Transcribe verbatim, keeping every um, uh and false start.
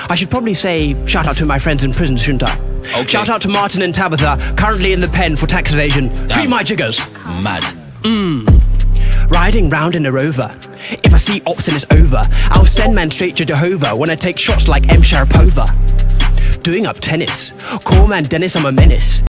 I should probably say shout out to my friends in prison, shouldn't I? Okay. Shout out to Martin and Tabitha, currently in the pen for tax evasion. Damn. Free my jiggers. Mad. Mmm. Riding round in a rover. If I see ops and it's over, I'll send man straight to Jehovah when I take shots like M. Sharapova. Doing up tennis. Call man Dennis, I'm a menace.